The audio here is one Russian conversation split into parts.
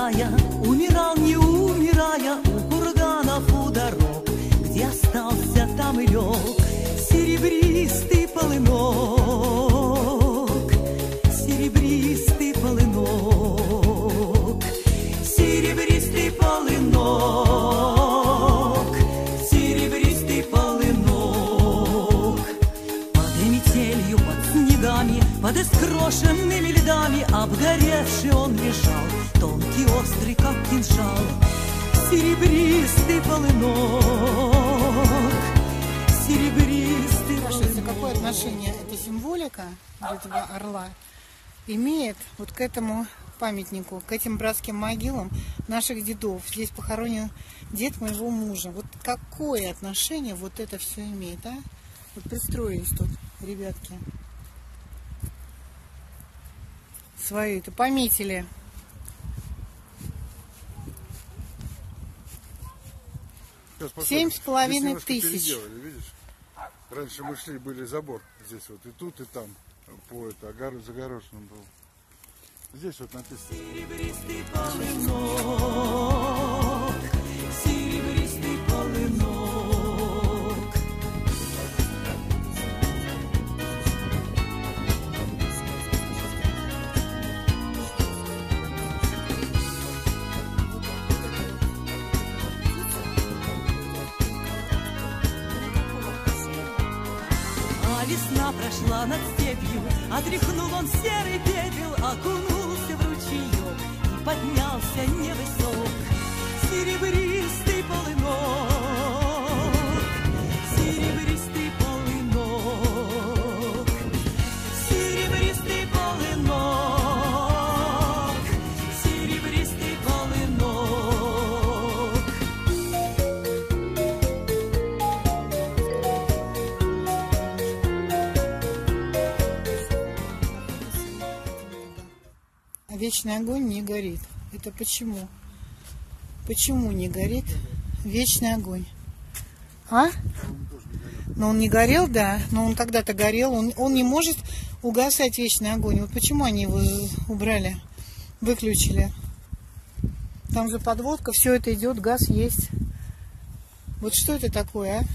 умирая, умирал, не умирая, у курганов у дорог, где остался, там и лег серебристый полынок, серебристый полынок, серебристый полынок, серебристый полынок. Под метелью, под снегами, под искрошенными льдами обгоревший он лежал, тонкий, острый, как кинжал, серебристый полынок, серебристый полынок. Спрашивается, какое отношение эта символика этого орла имеет вот к этому памятнику, к этим братским могилам наших дедов. Здесь похоронен дед моего мужа. Вот какое отношение вот это все имеет, а? Вот пристроились тут ребятки. Свою это пометили. Семь с половиной тысяч. Видишь? Раньше мы шли, были забор здесь вот, и тут, и там, по это, загороженным был. Здесь вот написано. Серебристый полынок, серебристый полынок. А весна прошла над степью, отряхнул он серый пепел, окунулся в ручеек и поднялся невысок. Серебристый полынок, серебристый полынок, серебристый полынок, серебристый полынок. А вечный огонь не горит. Это почему? Почему не горит вечный огонь? А? Но он не горел, да. Но он когда-то горел. Он не может угасать вечный огонь. Вот почему они его убрали, выключили? Там же подводка, все это идет, газ есть. Вот что это такое, а?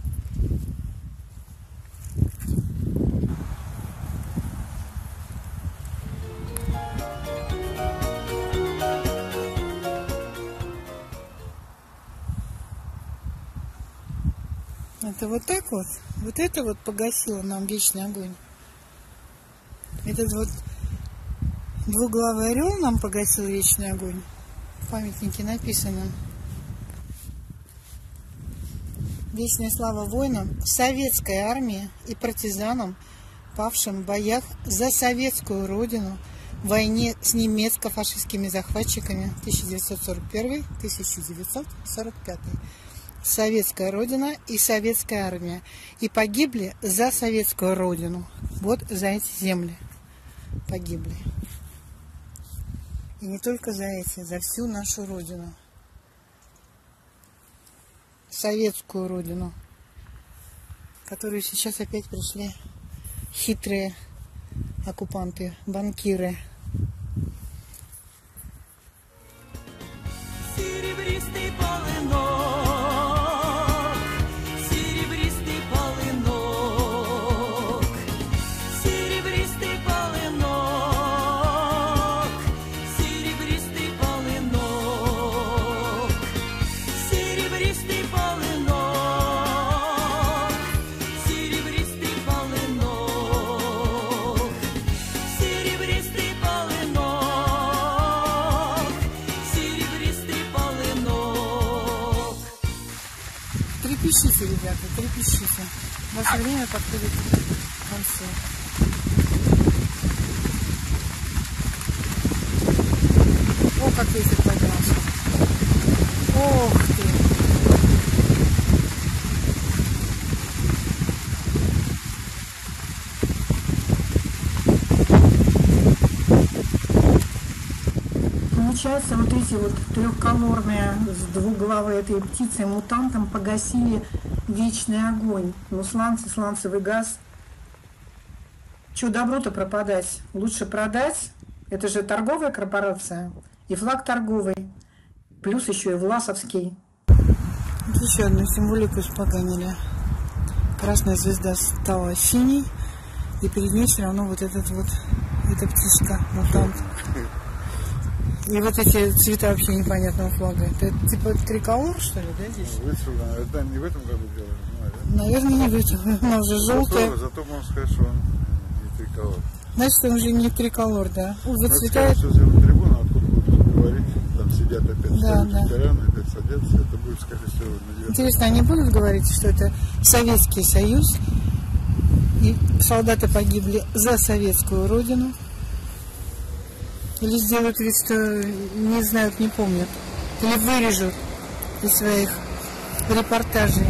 Это вот так вот. Вот это вот погасило нам вечный огонь. Этот вот двуглавый орел нам погасил вечный огонь. В памятнике написано. Вечная слава воинам советской армии и партизанам, павшим в боях за советскую родину в войне с немецко-фашистскими захватчиками 1941-1945. Советская Родина и Советская Армия. И погибли за Советскую Родину. Вот за эти земли погибли. И не только за эти, за всю нашу Родину. Советскую Родину. Которую сейчас опять пришли хитрые оккупанты, банкиры. Серебристый полынок, серебристый полынок, серебристый полынок, серебристый полынок, серебристый полынок, серебристый полынок, серебристый полынок, серебристый полынок. Трепещите, ребята, трепещите. Ваше время подходит к концу. О, как ветер поднялся. Ох ты! Получается, вот эти вот трехколорные с двуглавой этой птицей мутантом погасили вечный огонь. Ну, сланцевый газ. Че добру-то пропадать? Лучше продать. Это же торговая корпорация. и флаг торговый, плюс еще и власовский. Вот еще одну символику испоганили. Красная звезда стала синей, и перед ней все равно вот этот вот, эта птичка, мутант. И вот эти цвета вообще непонятного флага. Это типа триколор, что ли, да, здесь? Это не в этом году делали, наверное, не в этом. Она уже желтая. Зато можно сказать, что он не триколор. Значит, он уже не триколор, да. Выцветает. Сейчас сделаем трибуну, откуда будут говорить, там сидят опять ветераны, опять садятся, это будет, скорее всего, на 9. Интересно, они будут говорить, что это Советский Союз, и солдаты погибли за советскую родину? Или сделают вид, что не знают, не помнят? Или вырежут из своих репортажей?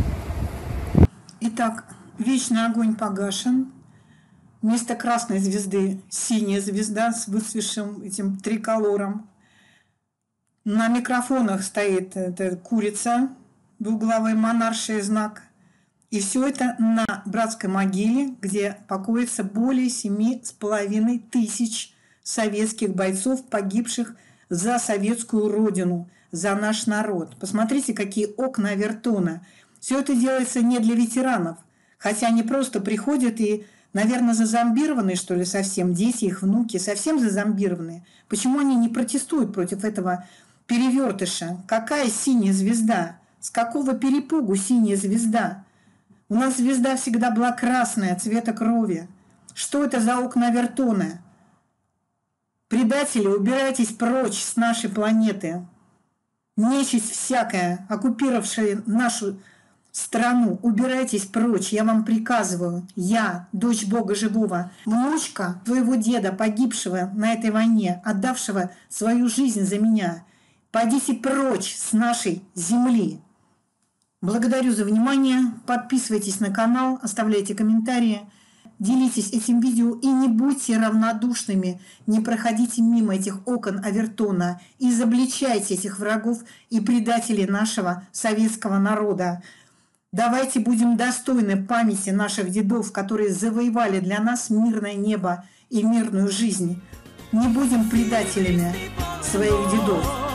Итак, вечный огонь погашен. Вместо красной звезды синяя звезда с выцветшим этим триколором. На микрофонах стоит эта курица, двуглавый монарший знак. И все это на братской могиле, где покоится более 7,5 тысяч советских бойцов, погибших за советскую родину, за наш народ. Посмотрите, какие окна Авертона. Все это делается не для ветеранов, хотя они просто приходят и, наверное, зазомбированные, что ли, совсем. Дети, их внуки совсем зазомбированные. Почему они не протестуют против этого перевертыша? Какая синяя звезда? С какого перепугу синяя звезда? У нас звезда всегда была красная, цвета крови. Что это за окна Авертона? Предатели, убирайтесь прочь с нашей планеты. Нечисть всякая, оккупировавшая нашу страну, убирайтесь прочь, я вам приказываю. Я, дочь Бога Живого, внучка твоего деда, погибшего на этой войне, отдавшего свою жизнь за меня. Пойдите прочь с нашей земли. Благодарю за внимание. Подписывайтесь на канал, оставляйте комментарии. Делитесь этим видео и не будьте равнодушными, не проходите мимо этих окон Авертона, изобличайте этих врагов и предателей нашего советского народа. Давайте будем достойны памяти наших дедов, которые завоевали для нас мирное небо и мирную жизнь. Не будем предателями своих дедов.